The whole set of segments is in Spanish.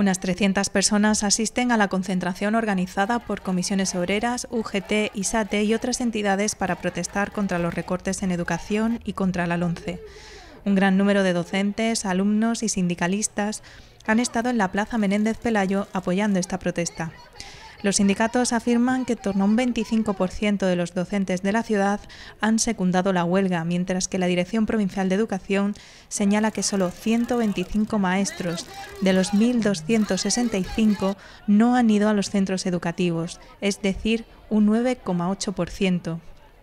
Unas 300 personas asisten a la concentración organizada por comisiones obreras, UGT, ISATE y otras entidades para protestar contra los recortes en educación y contra la LOMCE. Un gran número de docentes, alumnos y sindicalistas han estado en la Plaza Menéndez Pelayo apoyando esta protesta. Los sindicatos afirman que en torno a un 25% de los docentes de la ciudad han secundado la huelga, mientras que la Dirección Provincial de Educación señala que solo 125 maestros de los 1.265 no han ido a los centros educativos, es decir, un 9,8%.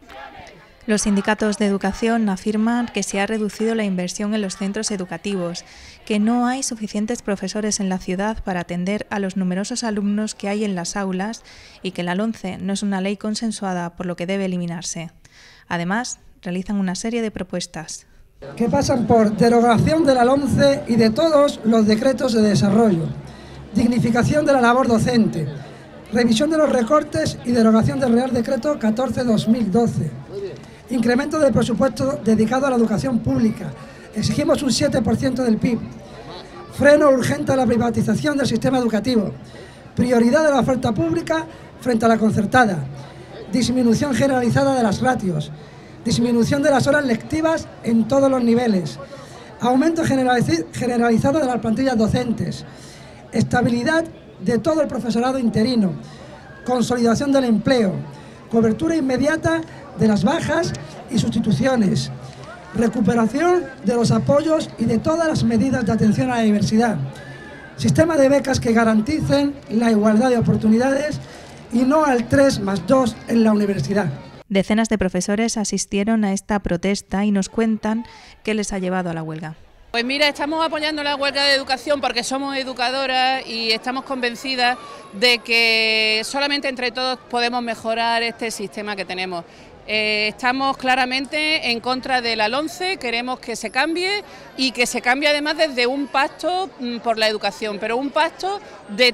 Los sindicatos de educación afirman que se ha reducido la inversión en los centros educativos, que no hay suficientes profesores en la ciudad para atender a los numerosos alumnos que hay en las aulas y que la LOMCE no es una ley consensuada, por lo que debe eliminarse. Además, realizan una serie de propuestas que pasan por derogación de la LOMCE y de todos los decretos de desarrollo, dignificación de la labor docente, revisión de los recortes y derogación del Real Decreto 14/2012, incremento del presupuesto dedicado a la educación pública, exigimos un 7% del PIB, freno urgente a la privatización del sistema educativo, prioridad de la oferta pública frente a la concertada, disminución generalizada de las ratios, disminución de las horas lectivas en todos los niveles, aumento generalizado de las plantillas docentes, estabilidad de todo el profesorado interino, consolidación del empleo, cobertura inmediata de las bajas y sustituciones, recuperación de los apoyos y de todas las medidas de atención a la diversidad, sistema de becas que garanticen la igualdad de oportunidades y no al 3+2 en la universidad. Decenas de profesores asistieron a esta protesta y nos cuentan qué les ha llevado a la huelga. Pues mira, estamos apoyando la huelga de educación porque somos educadoras y estamos convencidas de que solamente entre todos podemos mejorar este sistema que tenemos. Estamos claramente en contra de la LOMCE, queremos que se cambie y que se cambie además desde un pacto por la educación, pero un pacto de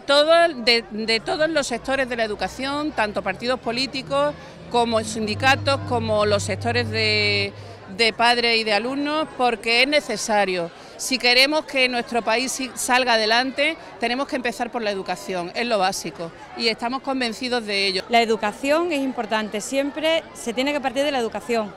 todos los sectores de la educación, tanto partidos políticos como sindicatos, como los sectores de padres y de alumnos, porque es necesario. Si queremos que nuestro país salga adelante, tenemos que empezar por la educación, es lo básico, y estamos convencidos de ello. La educación es importante, siempre se tiene que partir de la educación.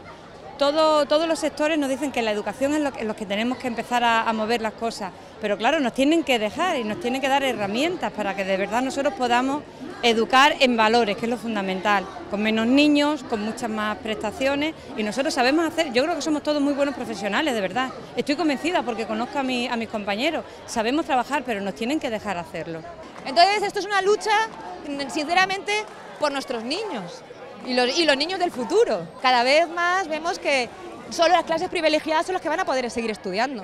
Todos los sectores nos dicen que la educación es en lo que tenemos que empezar a mover las cosas, pero claro, nos tienen que dejar y nos tienen que dar herramientas para que de verdad nosotros podamos educar en valores, que es lo fundamental, con menos niños, con muchas más prestaciones, y nosotros sabemos hacer, yo creo que somos todos muy buenos profesionales, de verdad, estoy convencida porque conozco a mis compañeros, sabemos trabajar, pero nos tienen que dejar hacerlo. Entonces esto es una lucha, sinceramente, por nuestros niños y los niños del futuro. Cada vez más vemos que solo las clases privilegiadas son las que van a poder seguir estudiando,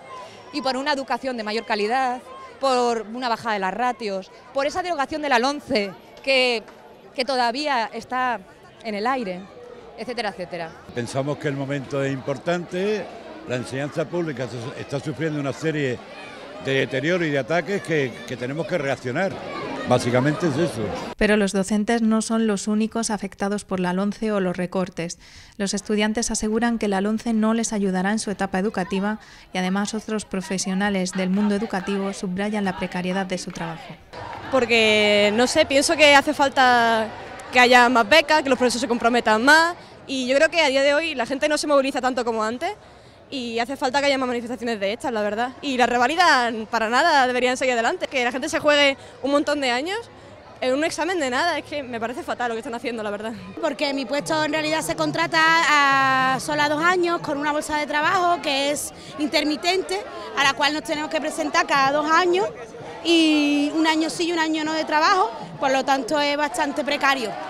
y por una educación de mayor calidad, por una bajada de las ratios, por esa derogación de la LOMCE que todavía está en el aire, etcétera, etcétera. Pensamos que el momento es importante, la enseñanza pública está sufriendo una serie de deterioro y de ataques que tenemos que reaccionar. Básicamente es eso. Pero los docentes no son los únicos afectados por la LOMCE o los recortes. Los estudiantes aseguran que la LOMCE no les ayudará en su etapa educativa y además otros profesionales del mundo educativo subrayan la precariedad de su trabajo. Porque, no sé, pienso que hace falta que haya más becas, que los profesores se comprometan más, y yo creo que a día de hoy la gente no se moviliza tanto como antes y hace falta que haya más manifestaciones de estas, la verdad. Y las reválidas para nada deberían seguir adelante. Que la gente se juegue un montón de años en un examen de nada, es que me parece fatal lo que están haciendo, la verdad. Porque mi puesto en realidad se contrata a solo a 2 años con una bolsa de trabajo que es intermitente, a la cual nos tenemos que presentar cada 2 años y un año sí y un año no de trabajo, por lo tanto es bastante precario.